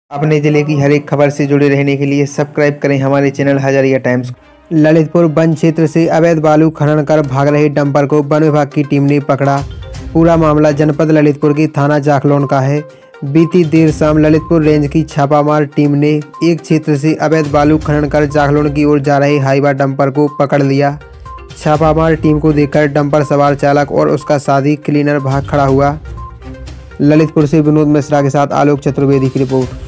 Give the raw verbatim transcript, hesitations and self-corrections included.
अपने जिले की हर एक खबर से जुड़े रहने के लिए सब्सक्राइब करें हमारे चैनल हजारिया टाइम्स। ललितपुर वन क्षेत्र से अवैध बालू खनन कर भाग रहे डंपर को वन विभाग की टीम ने पकड़ा। पूरा मामला जनपद ललितपुर की थाना जाखलौन का है। बीती देर शाम ललितपुर रेंज की छापामार टीम ने एक क्षेत्र से अवैध बालू खनन कर जाखलौन की ओर जा रहे हाईवा डंपर को पकड़ लिया। छापामार टीम को देखकर डंपर सवार चालक और उसका साथी क्लीनर भाग खड़ा हुआ। ललितपुर से विनोद मिश्रा के साथ आलोक चतुर्वेदी की रिपोर्ट।